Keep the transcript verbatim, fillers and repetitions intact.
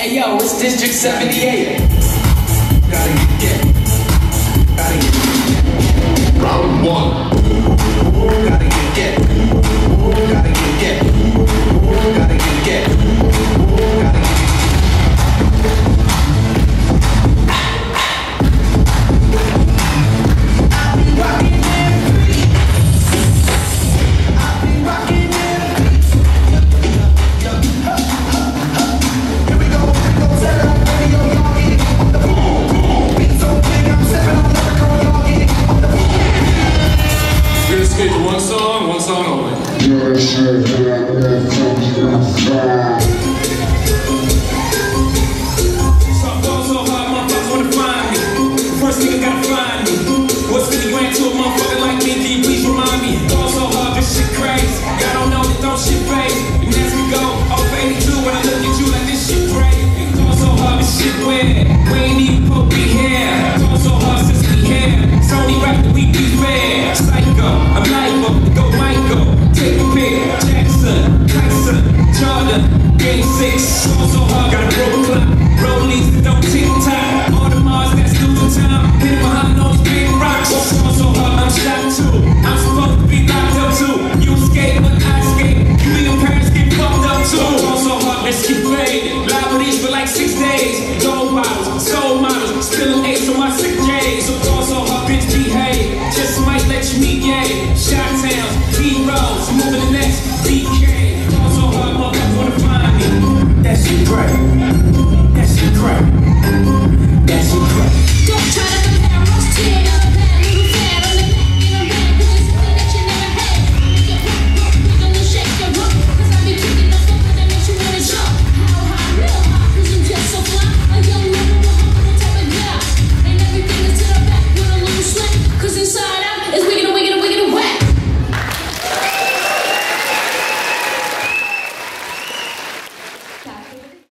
Hey yo, it's District seventy-eight. Gotta get, gotta get. Round one. Gotta get, get. Gotta get, get. Gotta get, get. Gotta get. I'll be rocking every beat. I'll be rocking every beat. Here we go, here we go, set it up, baby, yo, y'all get it. On the boom, boom, beat so big, I'm stepping on the record, y'all get it. On the boom. We're gonna skate to one song, one song only. You're sure that I'm